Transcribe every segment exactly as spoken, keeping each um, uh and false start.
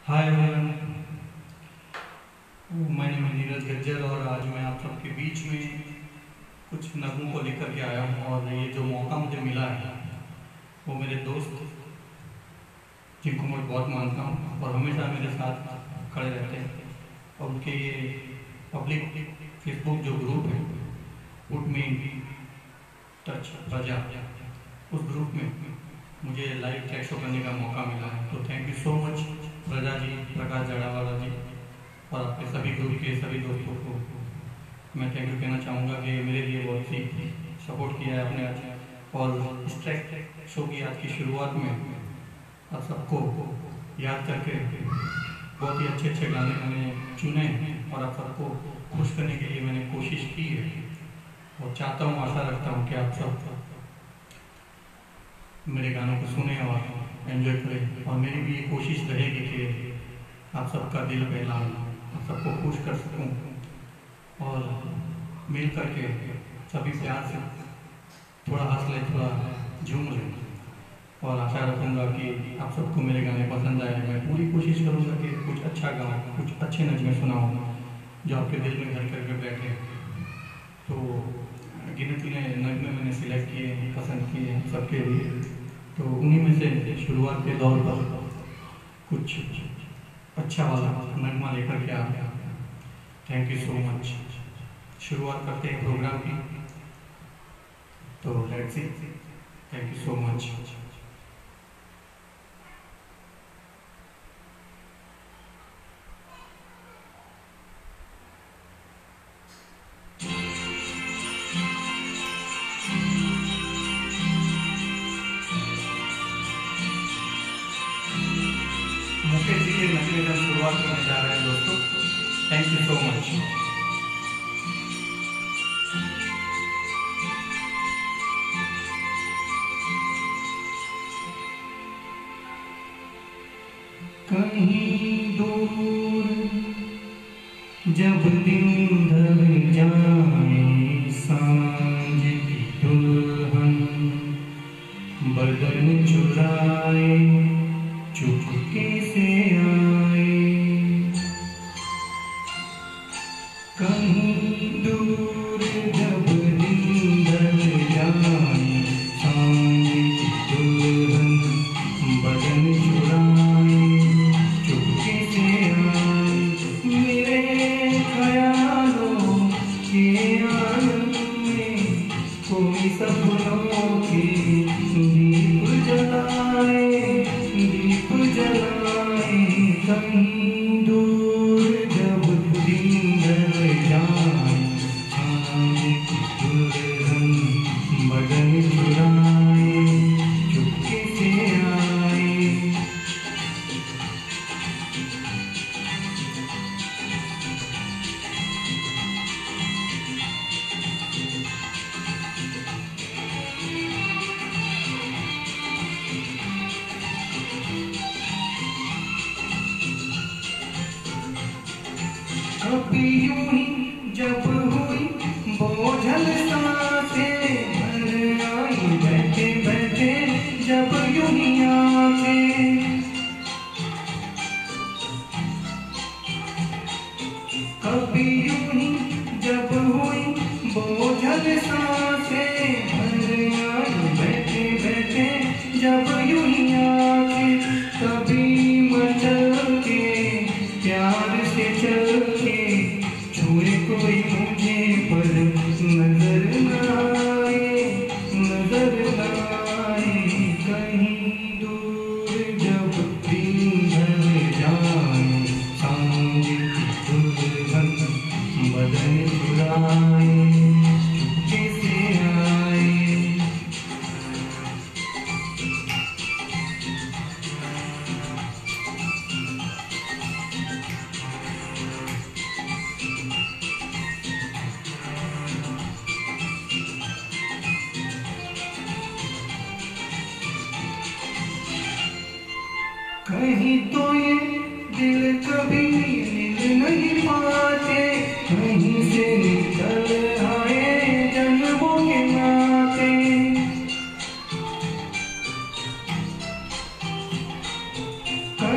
Hi everyone, मैं नाम नीरज गज्जर और आज मैं आप सबके बीच में कुछ नगमों को लेकर के आया हूँ। और ये जो मौका मुझे मिला है वो मेरे दोस्त जिनको मैं बहुत मानता हूँ और हमेशा मेरे साथ खड़े रहते हैं, और उनके ये पब्लिक फेसबुक जो ग्रुप है put me in touch Praja, उस ग्रुप में मुझे लाइव चैट शो करने का मौका मिला है। तो थैंक यू सो मच प्रजा जी, प्रकाश जड़ावाला जी और आपके सभी ग्रुप के सभी दोस्तों को मैं थैंक यू कहना चाहूँगा कि मेरे लिए बहुत ही सपोर्ट किया है आपने आज। और इस ट्रैक शो की आज की शुरुआत में आप सबको याद करके बहुत ही अच्छे अच्छे गाने मैंने चुने हैं और आप सबको खुश करने के लिए मैंने कोशिश की है, और चाहता हूँ, आशा रखता हूँ कि आप सब मेरे गानों को सुने और एंजॉय करें। और मेरी भी ये कोशिश रहेगी कि आप सबका दिल बहलाऊं, आप सबको खुश कर सकूं और मिल करके सभी प्यार से थोड़ा हंस लें, थोड़ा झूम लें। और आशा रखूँगा कि आप सबको मेरे गाने पसंद आए। मैं पूरी कोशिश करूँगा कि कुछ अच्छा गाऊँ, कुछ अच्छे नगमे सुनाऊँ जो आपके दिल में घर करके बैठे। तो गिने चुने नगमे मैंने सिलेक्ट किए हैं, पसंद किए हैं सबके लिए। तो उन्हीं में से शुरुआत के दौर पर कुछ अच्छा वाला नगमा लेकर के आ गया। Thank you so much. शुरुआत करते हैं प्रोग्राम की, तो let's see. Thank you so much. Mukesh ji के नगमे से शुरुआत करने जा रहे हैं दोस्तों। Thank you so much. कहीं दूर जब दिन ढल जाए, सांझ की दुल्हन बदन चुराए चुपके से आए। कहीं दूर जब दिन ढल जाए, सांझ की दुल्हन बदन चुराए चुपके से आए। मेरे ख्यालों के आंगन में कोई सपनों की दीप जलाए, दीप जलाए। कहीं दूर जब दिन ढल जाए, सांझ की दुल्हन बदन चुराए चुपके से आए। कभी यूं ही जब हुई बोझल सांसें भर आई, बैठे बैठे जब यूं ही आके। कभी यूं ही जब हुई बोझल सांसें भर आई, बैठे बैठे जब यूं ही आके। कभी मचल के प्यार से चल के छुए कोई मुझे पर नजर न आए, नजर न आए। कहीं दूर जब दिन ढल जाए, सांझ की दुल्हन बदन चुराए चुपके से आए। कहीं तो ये दिल कभी मिल नहीं पाते, कहीं से निकल आए जन्मों के नाते।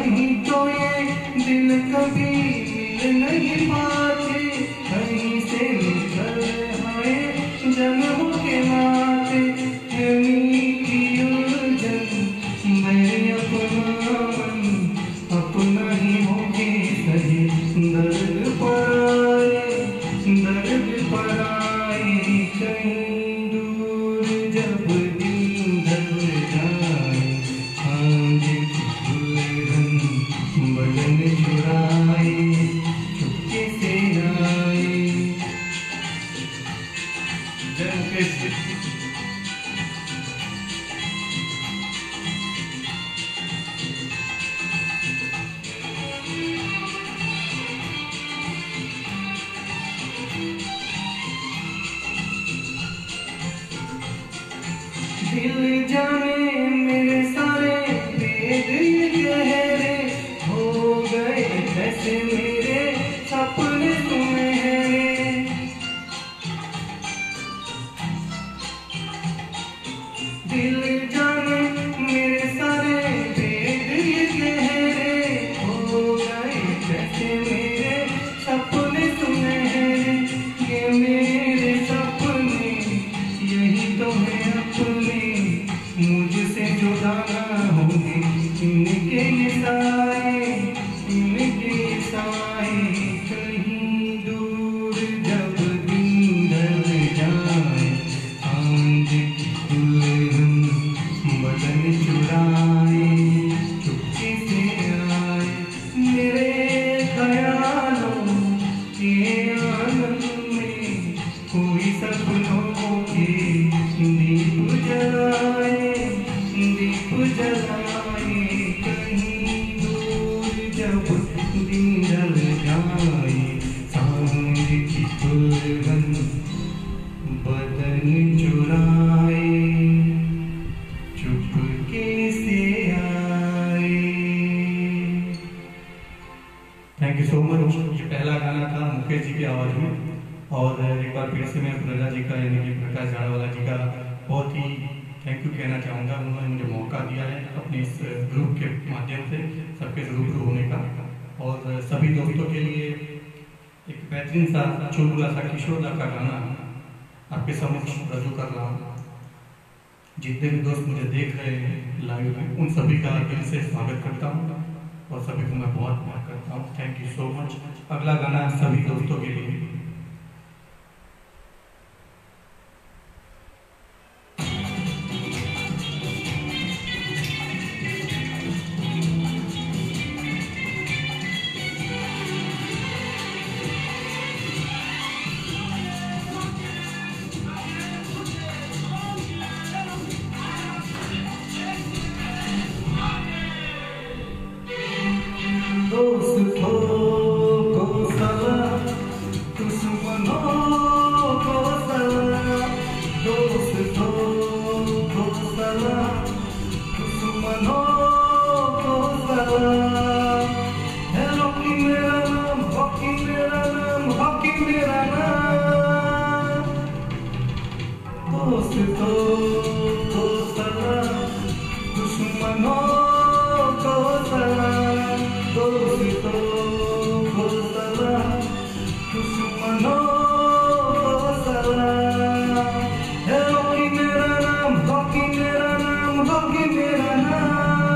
कहीं तो ये दिल कभी मिल नहीं पाते, कहीं से निकल आए जन्मों के नाते। है मीठी उलझन मैं अपना मन, अपना ही होके सही दर्द पराए, दर्द पराए। कहीं दूर जब दिन ढल जाए, सांझ की दुल्हन बदन चुराए, चुपके से आए। जय मुकेश जी। दिल जाने मेरे सारे भेद ये गहरे हो गए, जैसे मेरे सपने सुनहरे। दिल जाने मेरे सारे भेद ये गहरे हो गए, जैसे मेरे सपने सुनहरे। ये मेरे सपने यही तो है अपने, मुझसे जुदा ना होंगे इनके ये साए, इनके ये साए। कहीं दूर जब दिन ढल जाए, सांझ की दुल्हन बदन चुराए, चुपके से आए। मेरे ख्यालों के आंगन में कोई सपनों के दीप जलाए, दीप जलाए। कहीं दूर जब दिन ढल जाए, सांझ की दुल्हन बदन चुराए, चुपके से आए। Thank you so much. ये पहला गाना था मुकेश जी की आवाज में, और एक बार फिर से मैं प्रजा जी का यानी कि प्रकाश झाड़वाला जी का बहुत ही थैंक यू कहना चाहूँगा। उन्होंने मुझे मौका दिया है अपने इस ग्रुप के माध्यम से सबके रूबरू होने का, और सभी दोस्तों के लिए एक बेहतरीन सा चुलबुला सा किशोर दा का गाना आपके समक्ष रजू कर रहा हूँ। जितने भी दोस्त मुझे देख रहे हैं लाइव में, उन सभी का दिल से स्वागत करता हूँ और सभी को मैं बहुत प्यार करता हूँ। Thank you so much. अगला गाना सभी दोस्तों के लिए। दोस्तों को सलाम, दुश्मनों को सलाम। दोस्तों को सलाम, दुश्मनों को सलाम। है हॉकी मेरा नाम, हॉकी मेरा नाम, हॉकी मेरा नाम। दोस्तों को सलाम, दुश्मनों को सलाम। दोस्तों को सलाम, दुश्मनों को सलाम। है हॉकी मेरा नाम, हॉकी मेरा नाम, हॉकी मेरा नाम।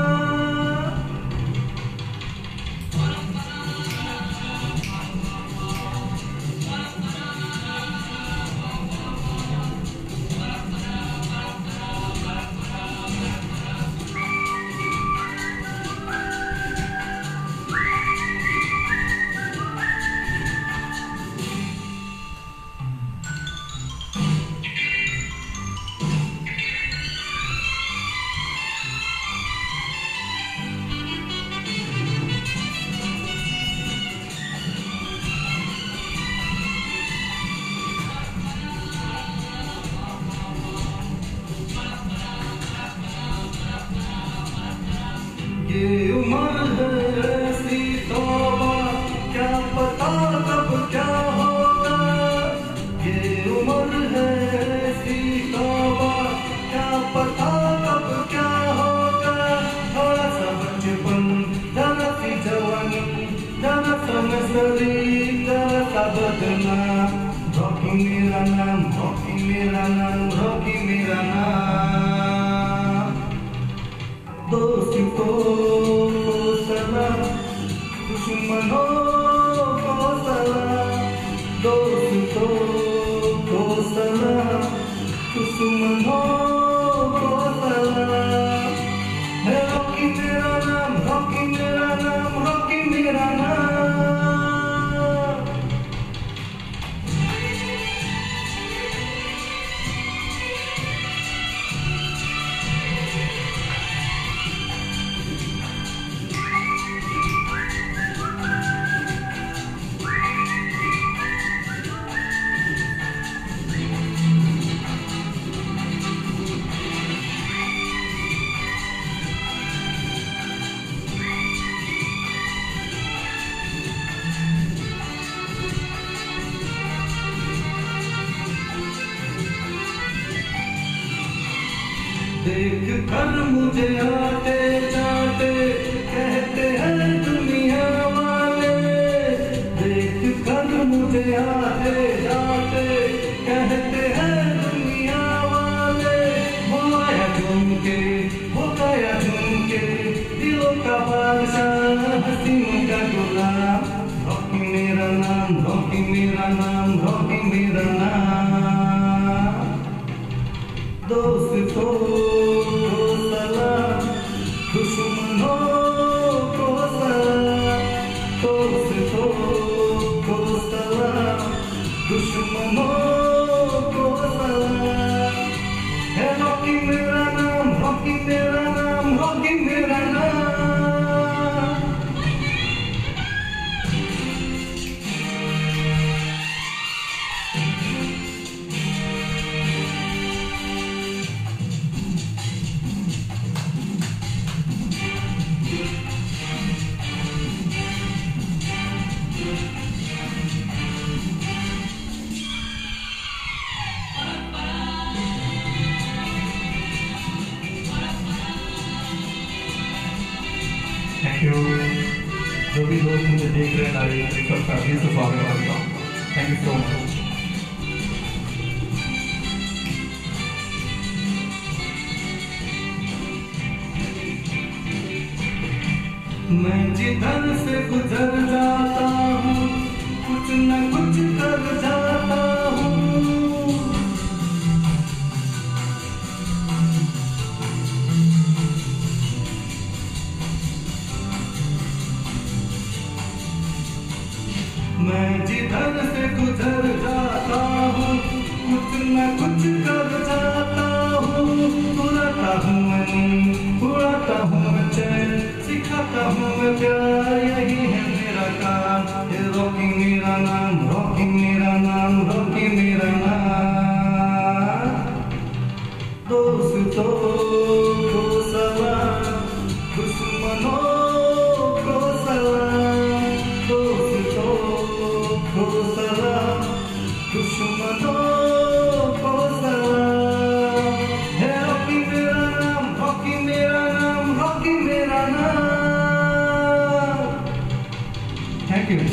ये उम्र है ऐसी तौबा, क्या पता कब क्या होगा। ये उम्र है ऐसी तौबा, क्या पता कब क्या होगा। थोड़ा सा बचपन, जरा मेरा नाम, रॉकी मेरा नाम, रॉकी मेरा नाम। दोस्तों को सलाम, दुश्मनों को सलाम, दोस्तों को सलाम, दुश्मनों को सलाम। है रॉकी मेरा नाम, रॉकी मेरा नाम, रॉकी मेरा नाम। देख कर मुझे आते जाते कहते हैं दुनिया वाले, देख कर मुझे आते जाते कहते हैं दुनिया वाले। वो आया झूम के, वो गया झूम के, दिलों का बादशाह, हसीनों का गुलाम। रॉकी मेरा नाम, रॉकी मेरा नाम, रॉकी मेरा नाम। दोस्तों को सलाम, दुश्मनों को सलाम, दोस्तों को सलाम, दुश्मनों को सलाम। है रॉकी मेरा नाम, रॉकी मेरा नाम, रॉकी मेरा नाम। Thank you. जो भी लोग मुझे देख रहे हैं लाइव, सबका दिल से स्वागत करता हूँ। Thank you so much. मैं जिधर से गुजर जाता हूँ, कुछ न कुछ कर जाता हूँ। मैं जिधर से गुजर जाता हूँ, कुछ न कुछ कर जाता हूँ। उड़ाता हूँ मैं, उड़ाता हूँ मैं चैन, सिखाता हूँ मैं प्यार, यही है मेरा काम। ये रॉकी मेरा नाम, रॉकी मेरा नाम, रॉकी मेरा नाम। दोस्तों को सलाम, दुश्मनों को सलाम, दोस्तों को सलाम, दुश्मनों को सलाम। है रॉकी मेरा नाम, रॉकी मेरा नाम, रॉकी मेरा नाम। Thank you.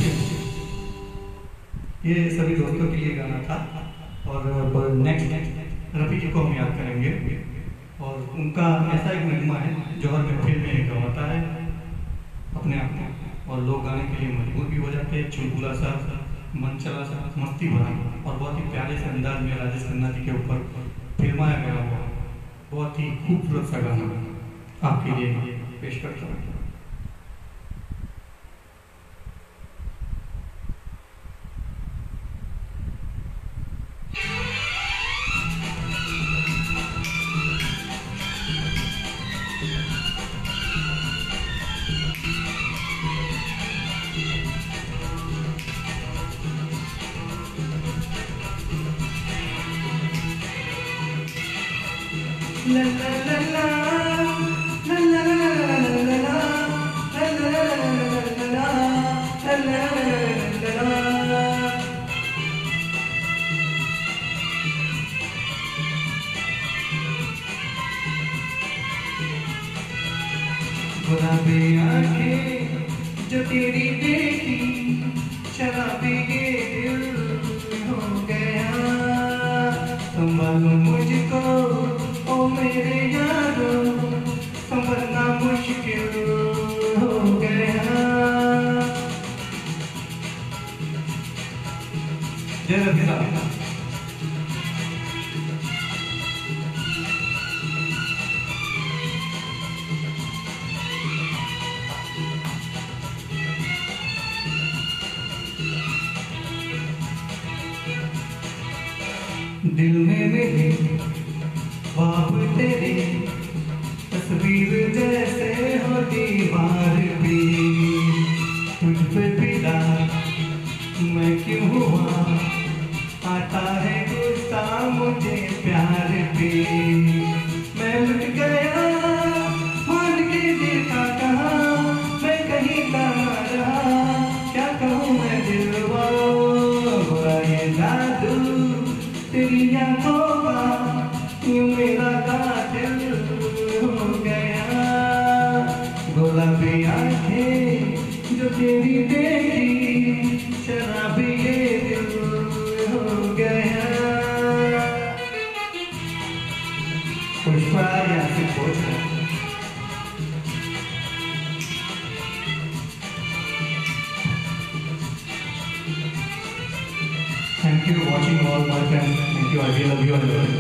ये सभी दोस्तों के लिए गाना था। और नेक्स्ट रफी जी को हम याद करेंगे, और उनका ऐसा एक नगमा है जो हर महफिल में गवाता है अपने आप में, और लोग गाने के लिए मजबूर भी हो जाते हैं। चुलबुला सा, मनचला सा, मस्ती भरा, और बहुत ही प्यारे से अंदाज में राजेश खन्ना जी के ऊपर फिल्माया गया हुआ बहुत ही खूबसूरत सा गाना आपके लिए पेश करता हूँ। La la la la, la la la la la la, la la la la la, la la la la। गुलाबी आँखें जो तेरी देखी, शराबी ये दिल हो गया। लो मुझको ओ मेरे यारो, संभलना मुश्किल हो गया। जय रफी साहब। दिल में मेरे ख्वाब तेरी तस्वीर जैसे हो दीवार पे, तुझ पे फिदा मैं क्यों हुआ, आता है गुस्सा मुझे प्यार पे। मैं लुट गया मान के देखा कहाँ, मैं कहीं का ना रहा, क्या कहूँ मैं दिलवा, बुरा ये जादू तेरी आँखों का, यूं मेरा कातिल हो गया। गुलाबी आँखें जो तेरी देखी, शराबी ये दिल हो गया। पुष्पा यहाँ से पूछ रहा है। Thank you for watching all my friends. Thank you. I really love you all.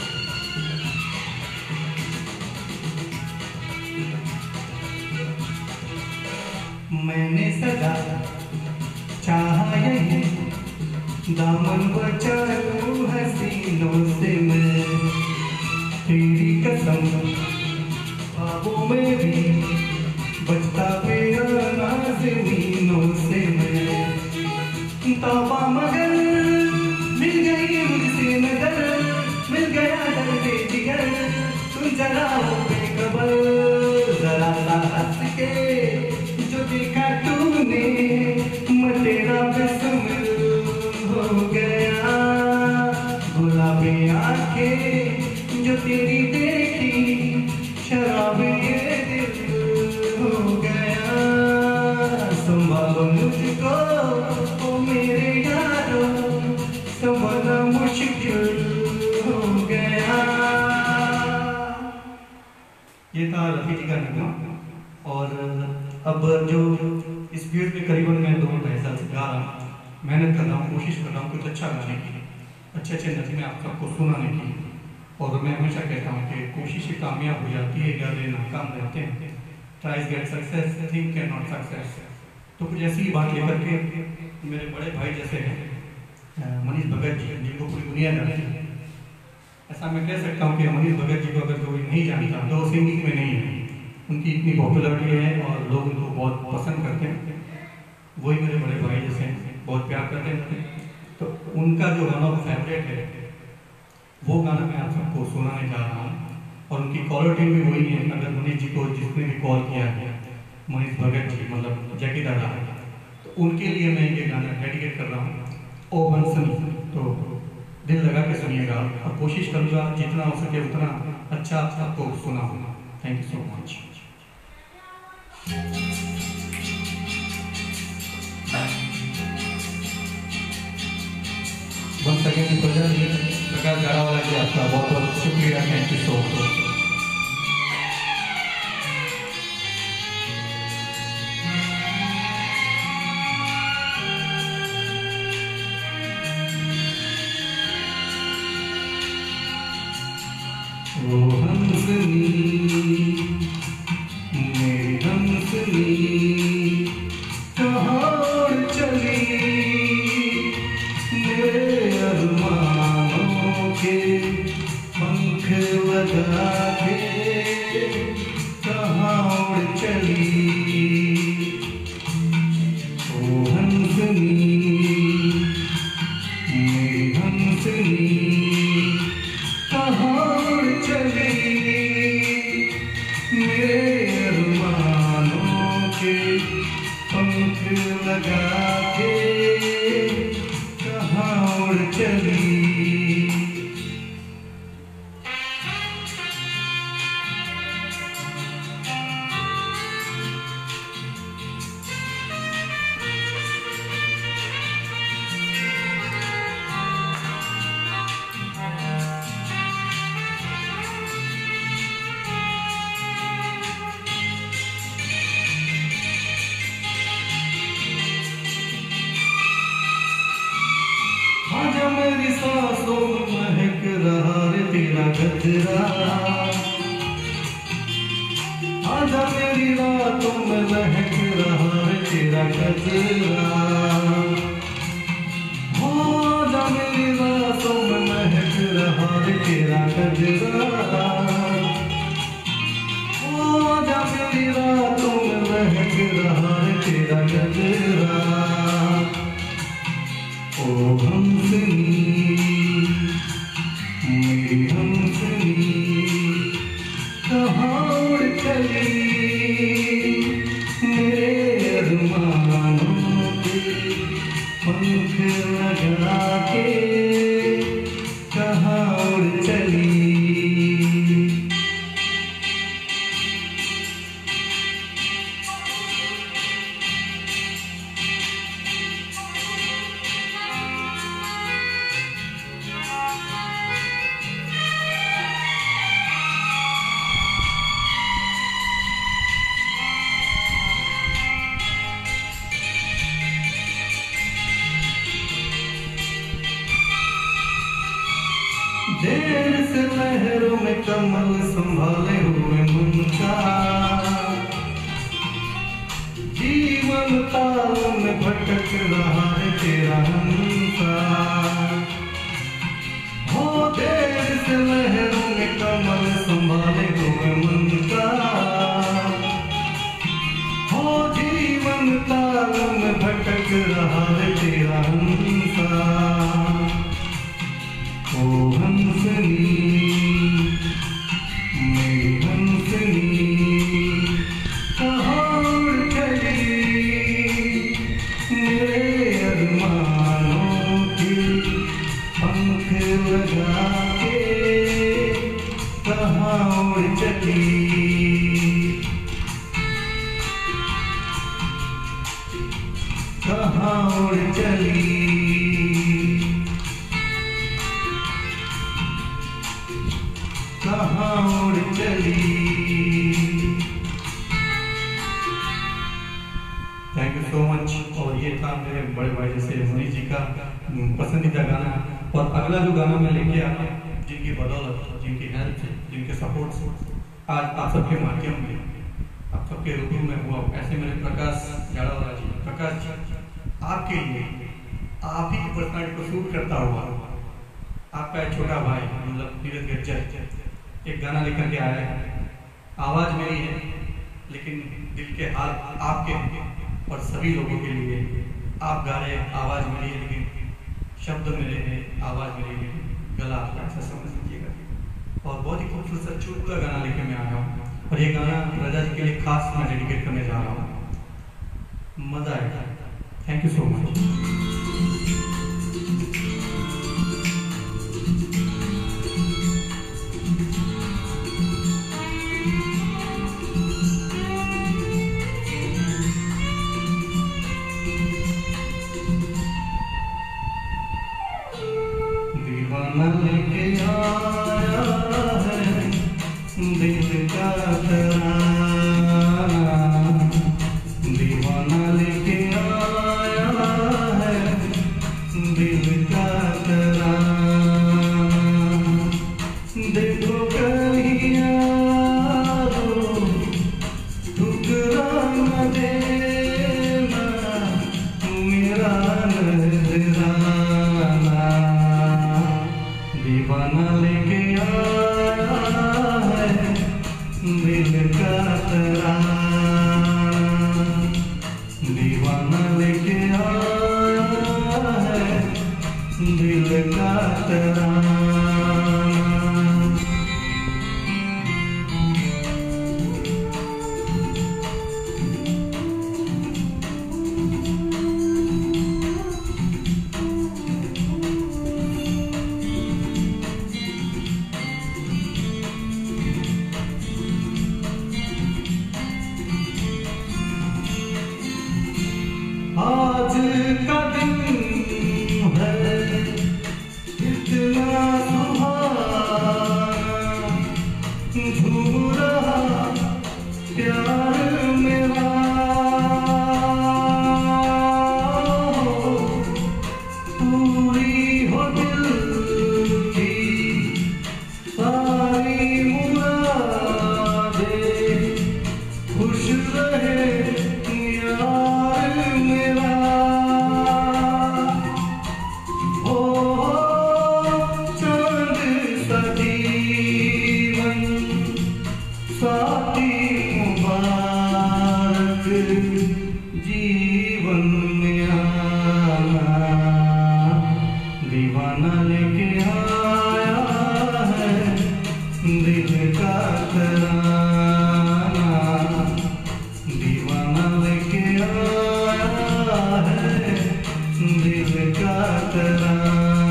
मैंने सदा चाहा यही दामन बचा लूं हसीनों से मैं, तेरी कसम ख्वाबों में भी बचता फिरा नाज़नीनों से मैं। तौबा मगर मिल गई मुझसे नजर, मिल गया दर्द जिगर, तुम जरा हो बेखबर, जरा सा हंस के जो देखा तूने, मैं तेरा बिस्मिल हो गया। गुलाबी आंखें जो तेरी देखी, शराब ये दिल हो गया। संभालो मुझको ओ मेरे यारो, संभालना मुश्किल हो गया। ये था रफी जी का नगमा। और अब जो इस पीरियड में करीबन मैं दो ढाई साल से गा रहा हूँ, मेहनत कर रहा हूँ, कोशिश कर रहा हूँ कुछ अच्छा गाने की, अच्छे अच्छे नज़में आप सबको सुनाने की। और मैं हमेशा कहता हूँ कि कोशिश ही कामयाब हो जाती है, इरादे नाकाम रहते हैं। Tries get success, think can not success. तो कुछ ऐसी बात लेकर के मेरे बड़े भाई जैसे हैं मनीष भगत जी, जिनको पूरी दुनिया जानती है, ऐसा मैं कह सकता हूँ कि मनीष भगत जी को अगर कोई नहीं जानता तो सिंगिंग में नहीं है। उनकी इतनी पॉपुलरिटी है और लोग उनको बहुत पसंद करते हैं। वही मेरे बड़े भाई जैसे हैं, बहुत प्यार करते हैं। तो उनका जो गाना फेवरेट है वो गाना मैं आप सबको सुनाने जा रहा हूँ। और उनकी कॉलर ट्यून भी वही है। अगर मनीष जी को जिसने भी कॉल किया है, मनीष भगत जी मतलब जैकी दादा, तो उनके लिए मैं ये गाना डेडिकेट कर रहा हूँ, ओ बंसनी। तो दिल लगा के सुनिएगा और कोशिश करूँगा जितना हो सके उतना अच्छा आपको सुना। Thank you so much. Once again, Prakash Garawala ji आपका बहुत बहुत शुक्रिया। Thank you so much. वो हंसनी मेरी हंसनी कहाँ चली, मेरे अरमानों के पंख लगा के कहाँ उड़ चली। वो हंसनी मेरी हंसनी कहाँ चली, सांसों में महक रहा रे तेरा गजरा, आजा मेरी रातों में महक रहा रे तेरा गजरा, आजा मेरी रातों में महक रहा रे तेरा गजरा, आजा मेरी रातों में महक रहा रे तेरा गजरा। ओ हंसनी मेरी हंसनी कहाँ उड़ चली, मेरे अरमानों के पंख लगा के कहाँ उड़ चली। देर से लहरों में कमल संभाले हुए मन का, जीवन ताल में भटक रहा है तेरा हंसा, हो देर से लहरों में कमल संभाले हुए मन का, हो जीवन ताल में भटक रहा है तेरा हंसा। ओ हंसनी मेरी हंसनी कहाँ उड़ चली, मेरे अरमानों के पंख लगा के कहाँ उड़ चली। कहाँ उड़ चली, कहाँ उड़ चली। Thank you so much. और ये था मेरे बड़े भाई जैसे मनीष जी का पसंदीदा गाना। और अगला जो गाना मैं लेके आया, जिनकी बदौलत, जिनकी हेल्प से, जिनके सपोर्ट से आज आप सबके माध्यम में, आप सबके रूप में हुआ, ऐसे मेरे प्रकाश जाड़ावाला जी, प्रकाश जी, आपके लिए आप ही की पर्सनालिटी को शूट करता हुआ आपका एक छोटा भाई मतलब नीरज गज्जर एक गाना लेकर के आया है। आवाज़ मेरी है लेकिन दिल के हाल आपके हैं, और सभी लोगों के लिए आप गा रहे हैं। आवाज़ मेरी है लेकिन शब्द मेरे हैं, आवाज़ मेरी है, गला आपका, ऐसा समझ लीजिएगा। और बहुत ही खूबसूरत छोटा गाना लेकर मैं आया हूँ, और ये गाना प्रजा जी के लिए खास मैं डेडिकेट करने जा रहा हूँ। मज़ा आएगा। Thank you so much. दीवाना लेके आया है दिल का तराना, दीवाना लेके आया है दिल का तराना। देखो कहीं यारो ठुकरा न देना मेरा नजराना, दीवाना लेके आया है दिल का तराना, दीवाना लेके आया है दिल का तराना। रहे यार मेरा। ओ चांद सा जीवन साथी मुबारक जीवन में आना, दीवाना लेके आया है दिल का तराना, दीवाना लेके आया है दिल का तराना।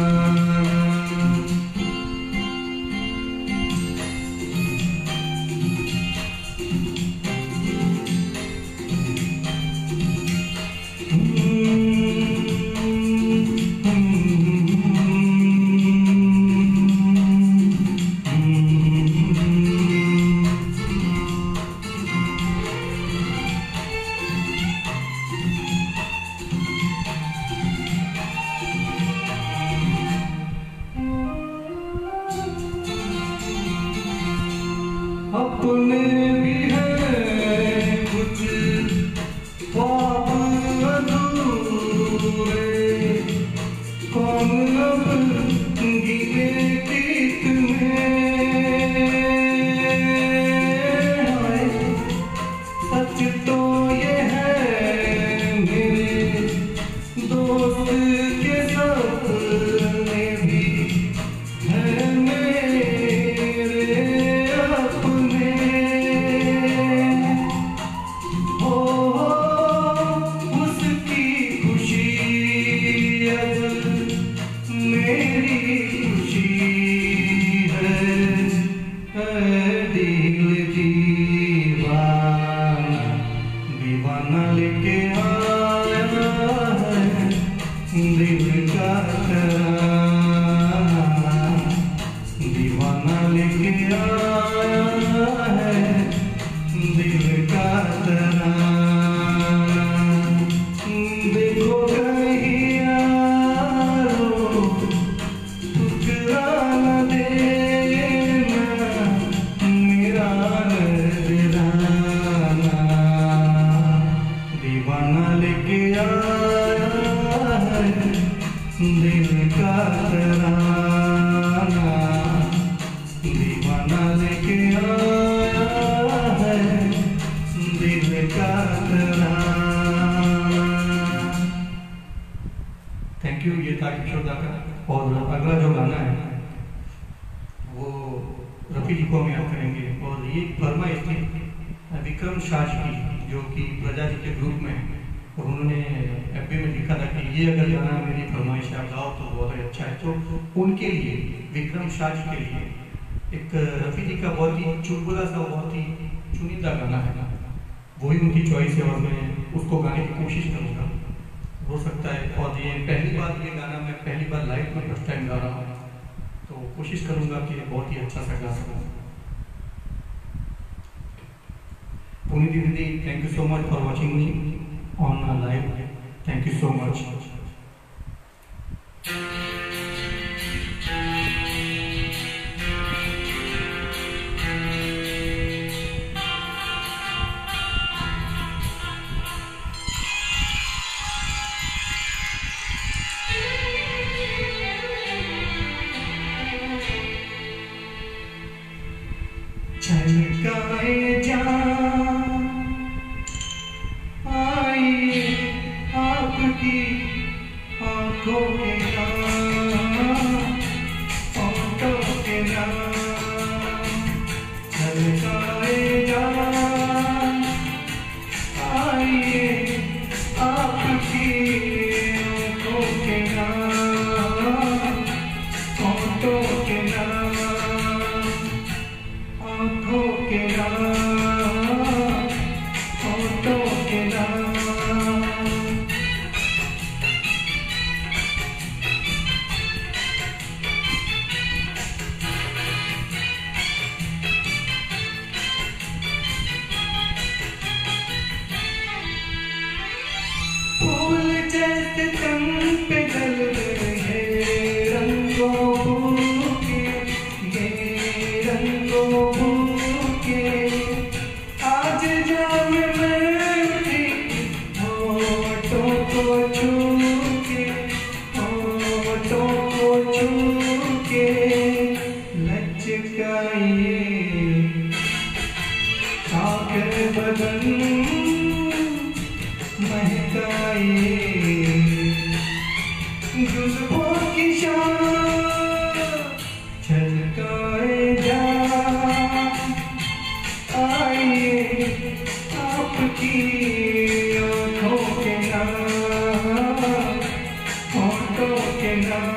अपने भी हैं कुछ ख्वाब अधूरे, कौन अब गिने गीत में, सच तो ये है मेरे दोस्त के सपने भी है मेरे अपने। हो उसकी खुशी अब मेरी खुशी है, है दिल दीवाना, दीवाना लेके आया है दिल का तराना, दीवाना लेके आया है दिल का तराना। देखो कहीं यारो ठुकरा न देना मेरा नजराना, दीवाना लेके आया है दिल का तराना, दीवाना लेके आया है दिल का तराना। Thank you. ये था किशोर दा का। और अगला जो गाना है वो रफ़ी जी को हम याद करेंगे। और ये फरमाइश थी विक्रम शाह जी की, जो कि प्रजा जी के ग्रुप में, और उन्होंने एफ बी में लिखा था कि ये अगर गाना मेरी फरमाइश है आप गाओ तो बहुत ही अच्छा है। तो उनके लिए, विक्रम शाह जी के लिए एक रफ़ी जी का बहुत ही चुलबुला सा, बहुत ही चुनिंदा गाना है ना, वही उनकी चॉइस है और मैं उसको गाने की कोशिश करूँगा। हो सकता है, और ये पहली बार ये गाना मैं पहली बार लाइव में फर्स्ट टाइम गा रहा हूँ, तो कोशिश करूँगा कि बहुत ही अच्छा सा गा सकूँ। पुनीत दीदी, thank you so much for watching me on live. Thank you so much. छलकाए जान आइए आपकी आंखों के नाम, होठों के नाम, छलकाए जान आइए आपकी आंखों के नाम, होठों के नाम, आँखों के नाम, होठों के नाम। फूल जैसे तन पे ढल रहे रंगों के, ये रंगों के आज जान में जुल्फों की शान छलकाए जा, आइए आपकी आँखों के नाम, होठों के नाम।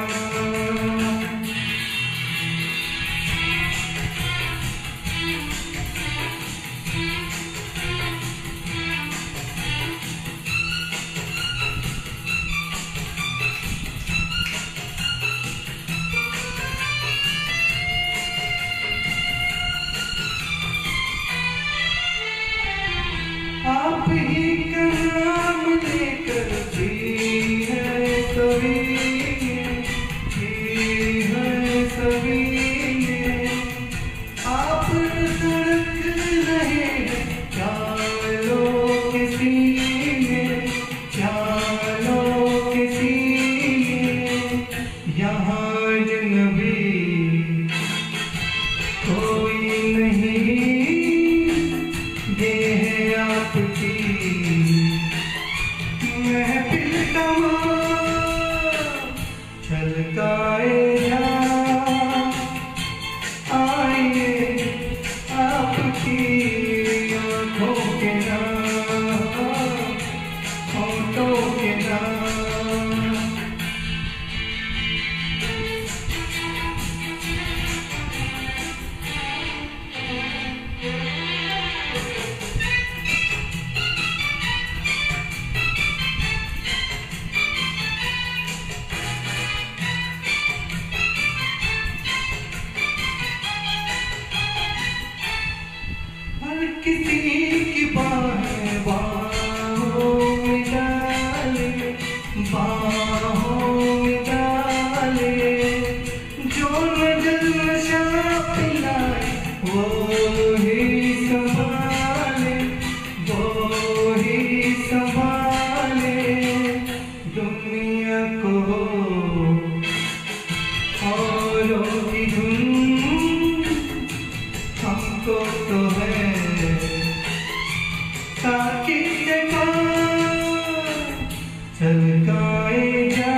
आप ही का नाम लेकर जी है सभी ने, जी है सभी ने। आप धड़क रहे हैं ख्यालों के सीने, ख्यालों के सीने। यहाँ अजनबी कोई नहीं, ये है आपकी महफिल तमाम छलकाए जा, आइए आपकी आँखों के नाम, होठों के नाम। हर किसी की बाहें बाहों में डाले, बाहों में डाले। जो नजर नशा पिलाए वो ही संभाले, वो ही संभाले दुनिया को। औरों की धुन हमको तो है ताकि छलकाए जा,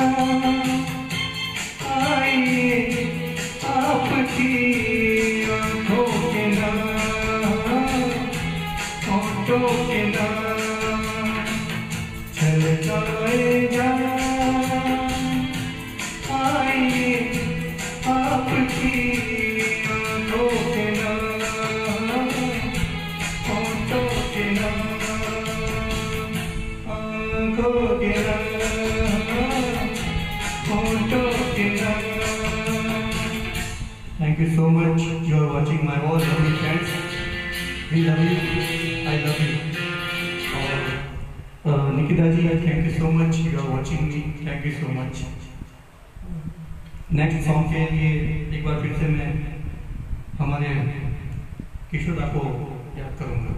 आइए आपकी आँखों के नाम, होठों के नाम छलकाए जा, आइए आपकी आँखों के नाम, होठों के नाम, आँखों के नाम, होठों के नाम। Thank you so much. You are watching my all lovely friends. We love you. I love you. और uh, Nikita ji, thank you so much. You are watching me. Thank you so much. Next song के लिए एक बार फिर से मैं हमारे किशोदा को याद करूंगा।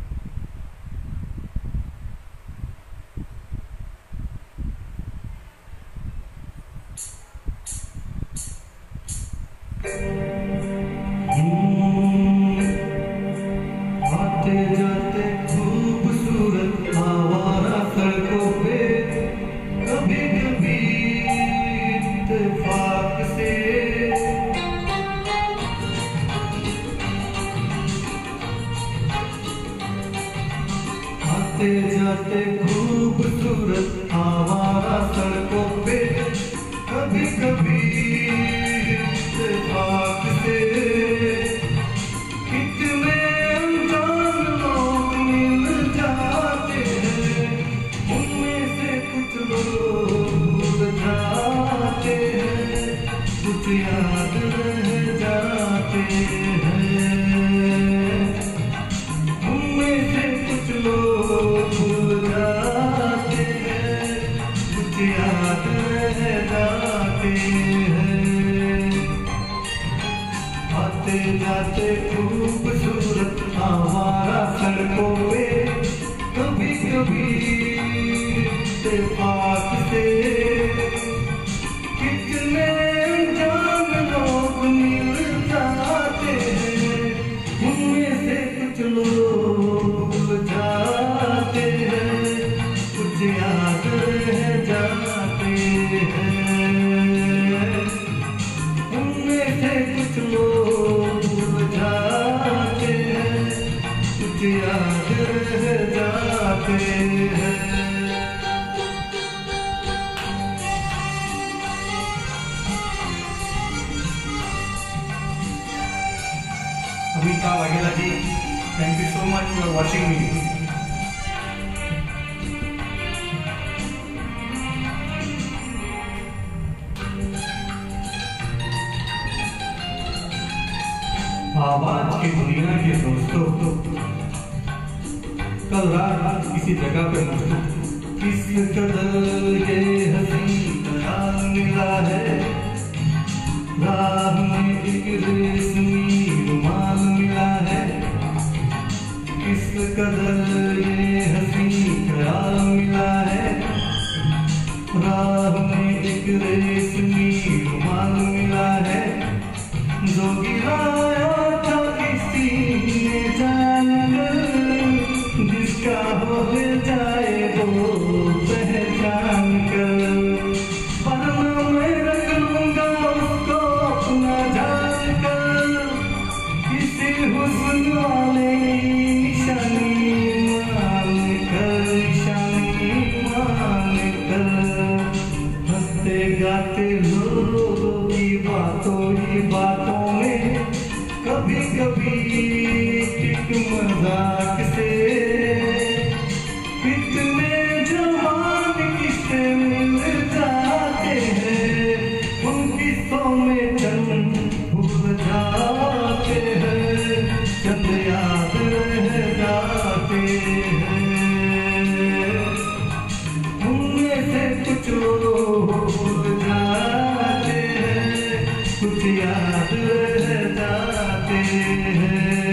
आते जाते खूबसूरत आवारा सड़कों पे, कभी कभी इत्तेफाक से आते जाते खूबसूरत आवारा सड़कों पे, कभी कभी इत्तेफाक से कितने अनजान लोग मिल जाते हैं, उनमें से कुछ लोग भूल जाते हैं, कुछ याद रह जाते हैं, उनमें से कुछ लोग भूल जाते हैं, कुछ याद रह जाते हैं। आते जाते खूबसूरत आवारा सड़कों पे, कभी कभी इत्तेफाक से कितने अनजान लोग मिल जाते हैं, उनमें से कुछ लोग भूल जाते हैं, कुछ जाते हैं। Amitabh Vaghela ji, thank you so much for watching me. आवाज की दुनिया के दोस्तों, कल रात किसी जगह पे किस कदर ये हंसी ख्याल मिला है, राह में एक रेशमी रुमाल मिला है, किस कदर ये हंसी ख्याल मिला है, राह में एक रेशमी रुमाल मिला है, जो गिराया था किसी ने जानकर, जिसका हो जाए वो पहचान कर, वरना मैं रख लूंगा उसको अपना जान कर, किसी हुस्न वाले निशानी मान कर, निशानी मान कर, हंसते गाते लोगों की बातों ही बातों में, कभी कभी एक मजाक से कितने जवान किस्से मिल जाते हैं, उन किस्सों में चंद भूल जाते हैं, चंद याद रह जाते हैं, उनमें से कुछ लोग भूल जाते हैं, कुछ याद रह जाते हैं।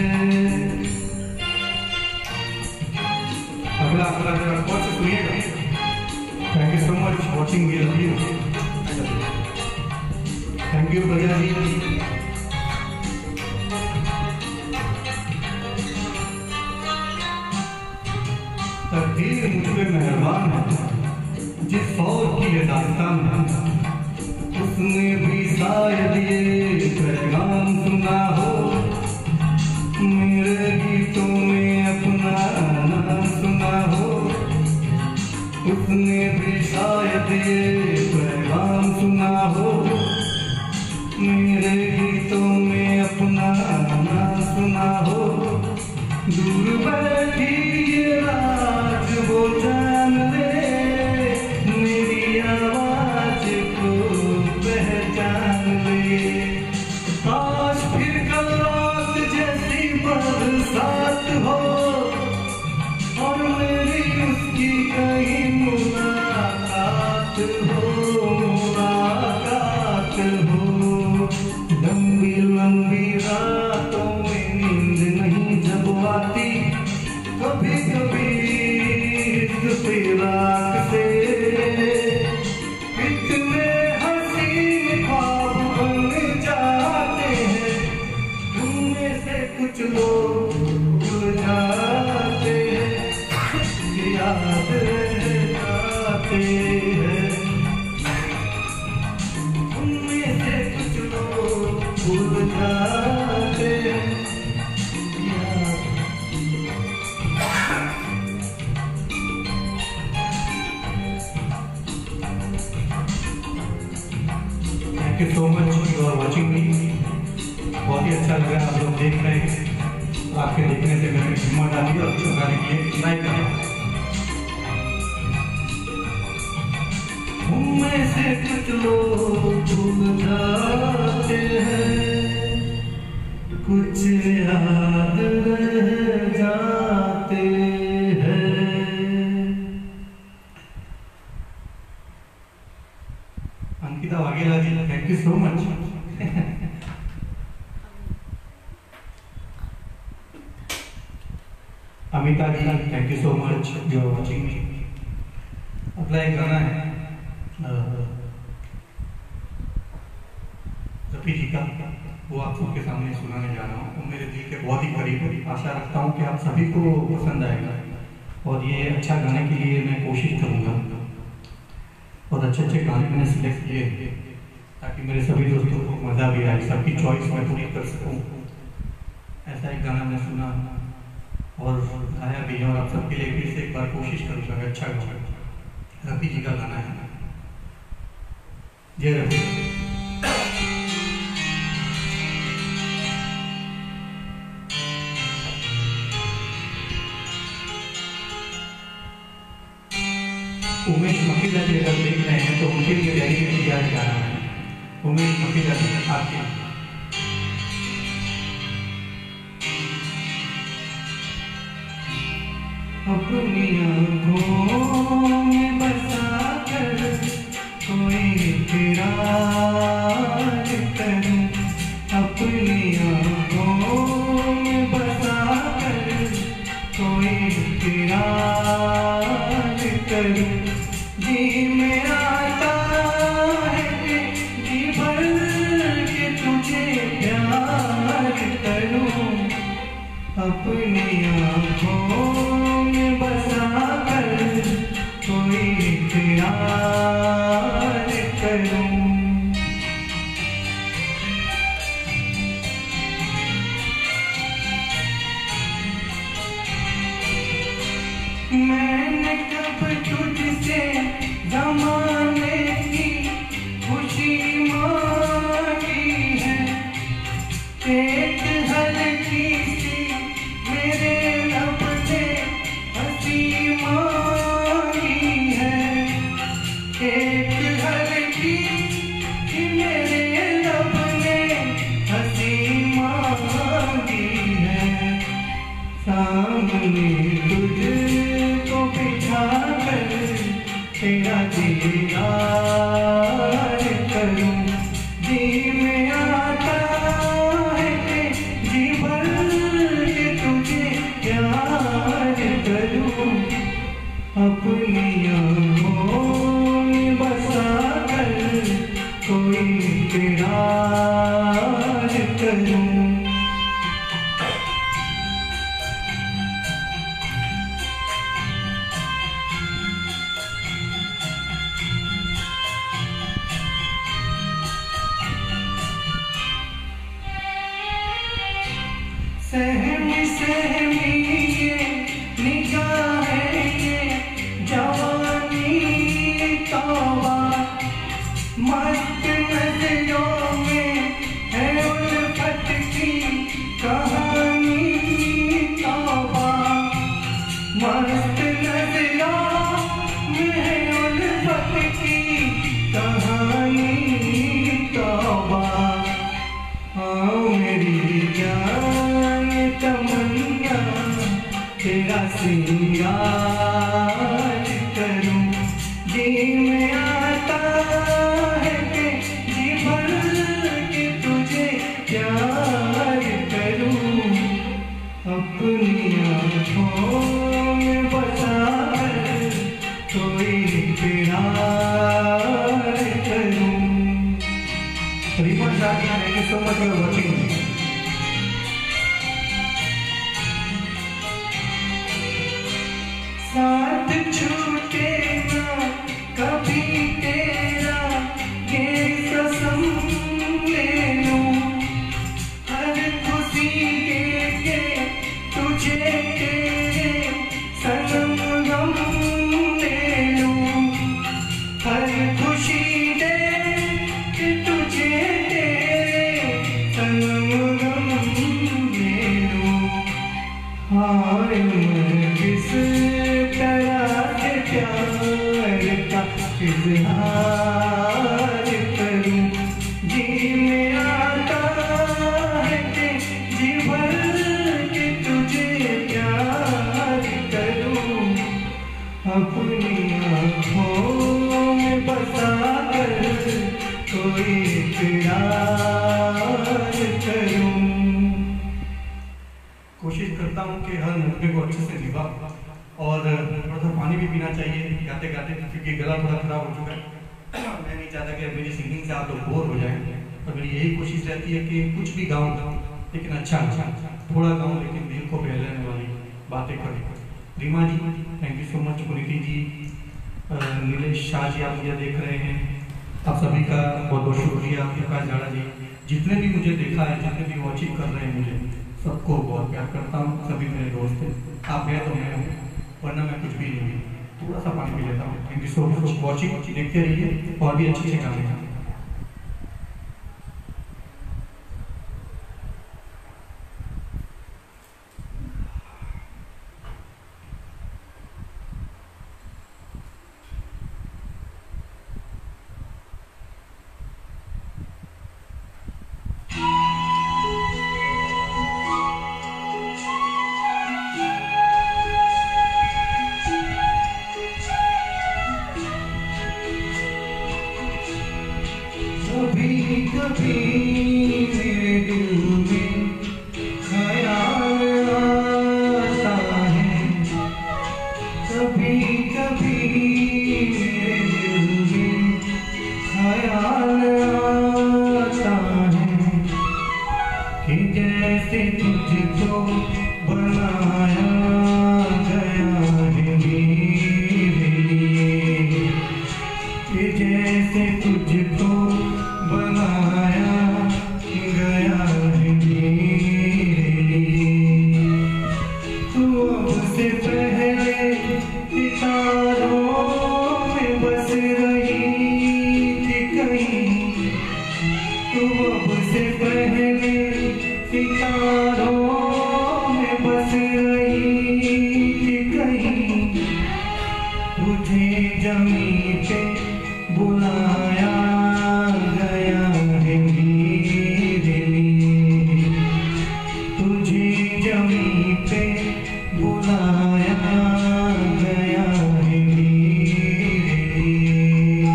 अगला अगला जरा गौर से सुनिएगा। Thank you so much watching me, love you, thank you Praja ji. तकदीर मुझ पे मेहरबान है, जिस और की ये दास्तान है, उसने भी शायद ये पैगाम सुना हो, मेरे गीतों में अपना नाम सुना हो, उसने भी शायद ये पैगाम सुना हो, मेरे गीतों में अपना नाम सुना हो, दूर बैठी ये राज वो जान ले, मेरी आवाज को पहचान ले, काश फिर कल रात जैसी बरसात हो, और मेरी उसकी कहीं मुलाकात हो, मुलाकात हो, लंबी लंबी रातों में नींद नहीं जब आती, कभी कभी इस फिराक से इतने हसीन ख्वाब बन जाते हैं, उनमें से कुछ लोग भूल जाते हैं, याद रह जाते हैं, उनमें से कुछ लोग भूल जाते हैं, thank you so much you are watching me. बहुत ही अच्छा लग रहा है आप लोग देख रहे हैं, आपके देखने से मैंने हिम्मत डाली और अच्छा गाने के लिए ट्राई करें। उनमें से कुछ लोग भूल जाते हैं, कुछ याद रह जाते हैं। Ankita Vaghela ji, thank you so much. Amita ji, thank you so much you are watching me. अगला एक गाना है रफी जी का, वो आप सबके सामने सुनाने जा रहा हूँ। वो मेरे दिल के बहुत ही करीब है, आशा रखता हूँ कि आप सभी को पसंद आएगा, और ये अच्छा गाने के लिए मैं कोशिश करूँगा, और अच्छे अच्छे गाने मैंने सिलेक्ट किए ताकि मेरे सभी दोस्तों को मज़ा भी आए, सबकी चॉइस मैं पूरी कर सकूँ। ऐसा एक गाना मैं सुना और गाया भी है, और आप सबके लिए फिर से एक बार कोशिश करूँगा कि अच्छा गाऊँ। रफ़ी जी का गाना है। जय रफ़ी। उमेश मकीला जी अगर देख रहे हैं तो उनके लिए डेडिकेट किया गाना है। उमेश मकीला जी आपके अपनी आँखों में बसा कर कोई इकरार करूं, अपनी आँखों में बसा कर कोई इकरार करूं। जी में आता है कि जी भर के तुझे प्यार करूं, अपनी आँखों में बसा कर कोई इकरार करूं। मैंने कब तुझसे ज़माने की खुशी मांगी है, एक हल्की सी मेरे लब से हंसी मांगी है, एक हल्की सी मेरे लब ने हंसी मांगी है। सामने तुझको बिठा कर तेरा दीदार करूं, जी में आता है कि जी भर के तुझे प्यार करूं, अपनी आँखों में बसा कर कोई इकरार करूं। सहमी सहमी ये निगाहें ये जवानी तौबा, मस्त नजरों में है उल्फत की कहानी तौबा, मस्त नजरों में है उल्फत की कहानी तौबा। हाँ मेरी जान तमन्ना तेरा सिंगार करूं, जी में आता है कि जी भर के तुझे प्यार करूं, अपनी आँखों में बसा कर कोई इकरार करूं। रिपन शादी thank you so much for watching. साथ छूटे ना कभी तेरा ये कसम ले लूं, हर खुशी दे के तुझे तेरे सनम गम ले लूं, हर खुशी दे के तुझे तेरे सनम गम ले लूं। हाय मैं किस तरह के प्यार का इज़हार करूं, जी में आता है कि जी भर के तुझे प्यार करूं, अपनी आँखों में बसा कर कोई इकरार करूं। कोशिश करता हूँ कि हर नगमे को अच्छे से निभा, और थोड़ा सा पानी भी पीना चाहिए गाते गाते, क्योंकि गला थोड़ा खराब हो चुका है। मैं नहीं चाहता कि मेरी सिंगिंग से आप लोग बोर हो जाएं, और मेरी यही कोशिश रहती है कि कुछ भी गाऊं लेकिन अच्छा अच्छा थोड़ा गाऊं, लेकिन दिल को बहलाने वाली बातें करें। Reema ji thank you so much, Puneeti ji, Nilesh Shah ji आप मुझे देख रहे हैं, आप सभी का बहुत बहुत शुक्रिया। प्रकाश झाड़ा जी, जितने भी मुझे देखा है, जितने भी वॉचिंग कर रहे हैं मुझे, सबको बहुत प्यार करता हूँ, सभी मेरे दोस्त हैं। आप हैं तो मैं हूँ, वरना मैं कुछ भी नहीं हूँ। थोड़ा सा पानी पी लेता हूँ। Thank you so much watching, देखते रहिए और भी अच्छे अच्छे गाने हैं। कभी कभी मेरे दिल में ख्याल आता है, कभी कभी मेरे दिल में ख्याल आता है कि जैसे तुझको बनाया गया है मेरे लिए, कि जैसे तुझको बनाया गया है मेरे लिए। तू अब से पहले सितारों में बस रही थी कहीं, तू अब से पहले सितारों में बस रही थी कहीं। तुझे जमीन पे बुलाया गया है मेरे लिए, तुझे जमीन पे बुलाया गया है मेरे लिए।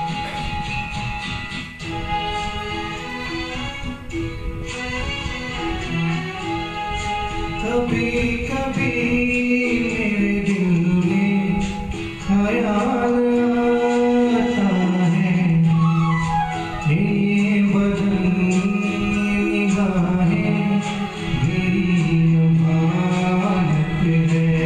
कभी कभी मेरे दिल में ख्याल आता है, ये बदन निगाहें मेरी अमानत है,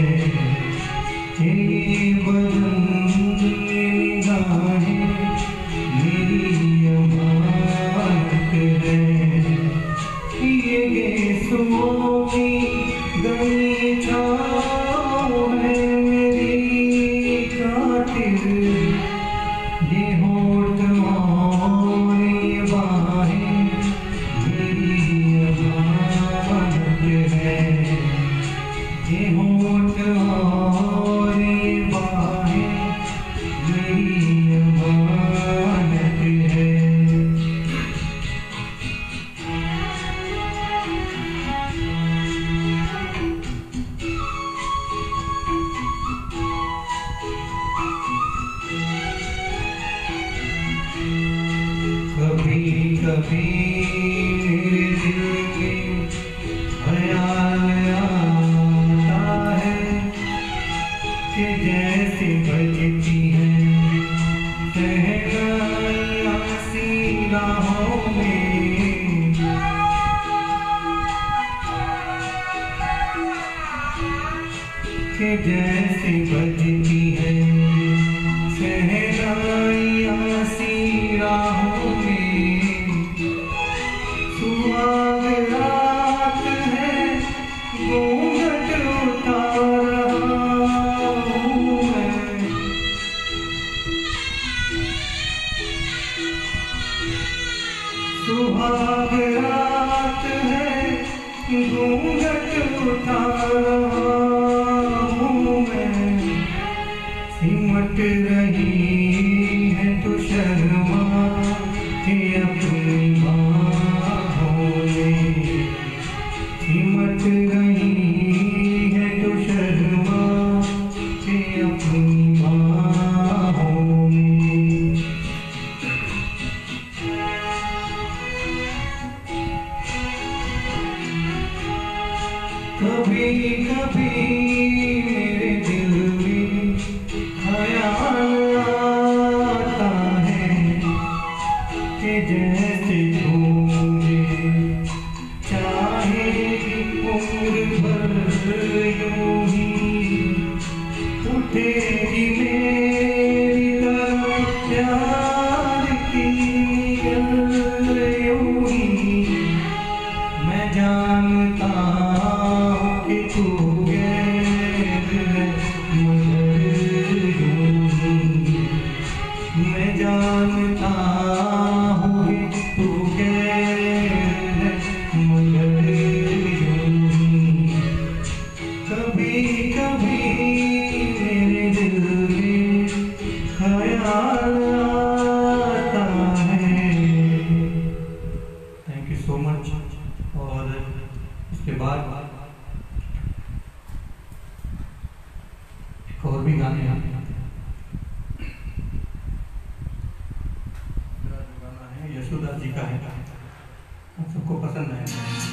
ये बदन निगाहें मेरी अमानत है। ये गेसुओं की गली छाँव है मेरी खातिर, ये होठ और ये बाहें मेरी अमानत है, ये होठ और ये बाहें मेरी अमानत है। कभी कभी मेरे दिल में ख्याल आता है कि जैसे बजती है सहनाइयाँ सी राहों में, कि जैसे बजती है सहनाइयाँ सी राहों में। सुहाग रात है घूंघट उठा रहा हूँ मैं, सुहाग रात है घूंघट उठा रहा हूँ मैं। सिमट रही है तो शर्मा के अपनी बाहों में, सिमट रही है तो शर्मा के अपनी बाहों में। कभी कभी मेरे दिल में ख्याल गाने हैं। मेरा जो गाना है यशोदा जी का है, आप सबको पसंद आएगा।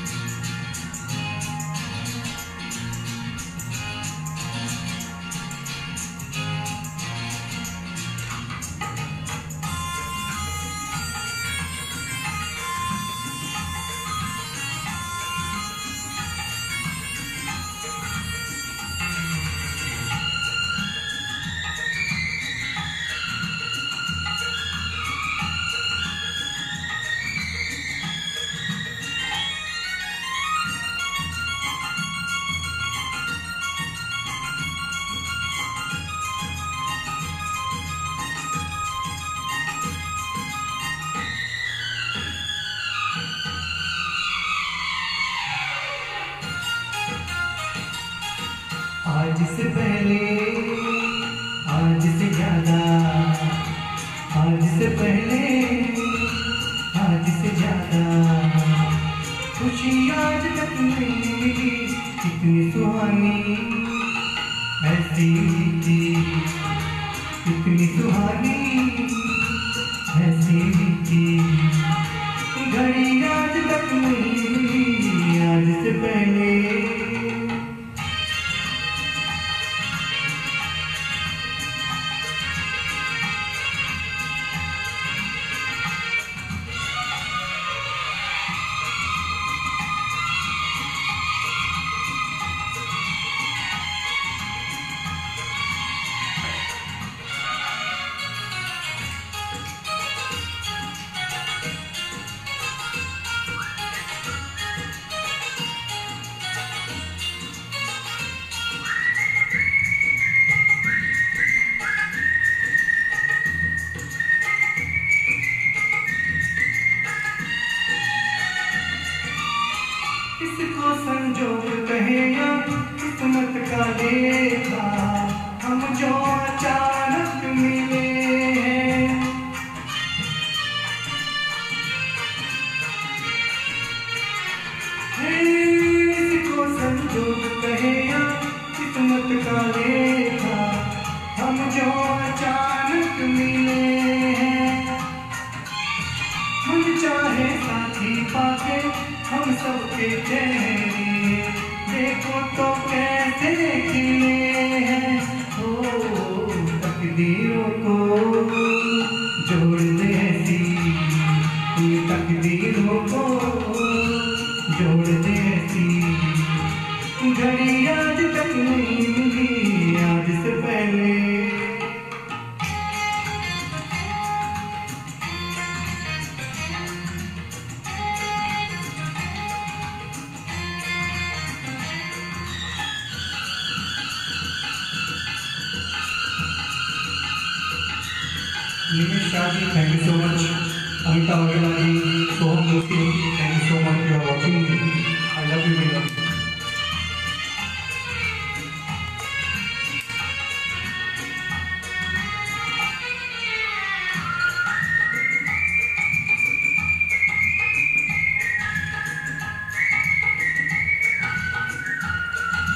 आज से पहले, आज से ज्यादा, आज से पहले, आज से ज्यादा खुशी आज तक नहीं मिली, कितनी सुहानी ऐसी थी, कितनी सुहानी ऐसी थी, घड़ी आज तक नहीं मिली, आज से पहले। किसको संजोग कहे या किस्मत का लेखा, हम जो अचानक मिले हैं। किसको संजोग कहे या किस्मत का लेखा, हम जो अचानक मिले हैं। मन चाहे साथी पाके हम सबके चेहरे देखो तो कैसे खिले हैं। ओ तकदीरों को जोड़ दे ऐसी, ये तकदीरों को जोड़ दे ऐसी, घड़ी आज तक नहीं मिली, आज से पहले। Nimesh Shah ji, thank you so much. Amita Vagela ji, Soham Joshi, thank you so much for watching me. I love you very much.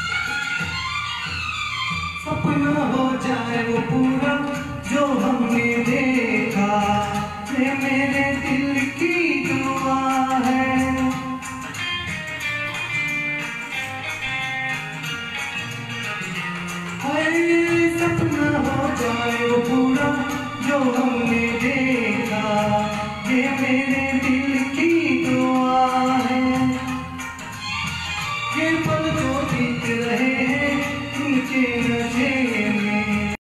सपना हो जाए वो पूरा जो हमने